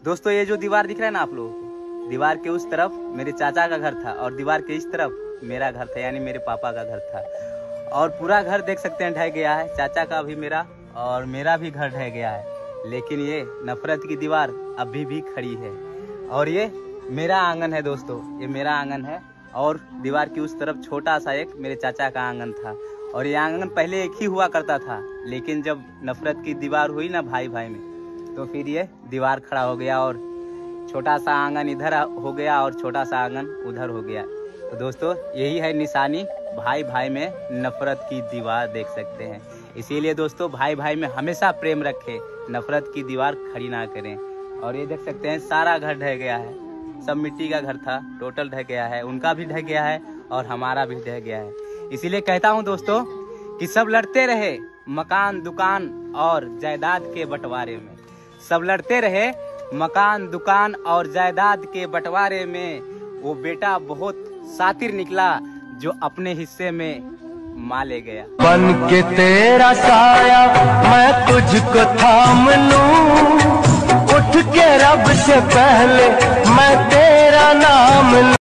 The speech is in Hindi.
दोस्तों ये जो दीवार दिख रहा है ना आप लोगों को, दीवार के उस तरफ मेरे चाचा का घर था और दीवार के इस तरफ मेरा घर था, यानी मेरे पापा का घर था। और पूरा घर देख सकते हैं ढह गया है, चाचा का भी मेरा और मेरा भी घर ढह गया है। लेकिन ये नफरत की दीवार अभी भी खड़ी है। और ये मेरा आंगन है दोस्तों, ये मेरा आंगन है। और दीवार की उस तरफ छोटा सा एक मेरे चाचा का आंगन था। और ये आंगन पहले एक ही हुआ करता था, लेकिन जब नफरत की दीवार हुई ना भाई भाई में, तो फिर ये दीवार खड़ा हो गया और छोटा सा आंगन इधर हो गया और छोटा सा आंगन उधर हो गया। तो दोस्तों यही है निशानी भाई भाई में नफरत की दीवार, देख सकते हैं। इसीलिए दोस्तों भाई भाई में हमेशा प्रेम रखें, नफरत की दीवार खड़ी ना करें। और ये देख सकते हैं सारा घर ढह गया है, सब मिट्टी का घर था, टोटल ढह गया है, उनका भी ढह गया है और हमारा भी ढह गया है। इसीलिए कहता हूँ दोस्तों कि सब लड़ते रहे मकान दुकान और जायदाद के बंटवारे में, सब लड़ते रहे मकान दुकान और जायदाद के बंटवारे में। वो बेटा बहुत शातिर निकला जो अपने हिस्से में माँ ले गया। बन के तेरा साया मैं तुझको थाम लूं, उठ के रब से पहले मैं तेरा नाम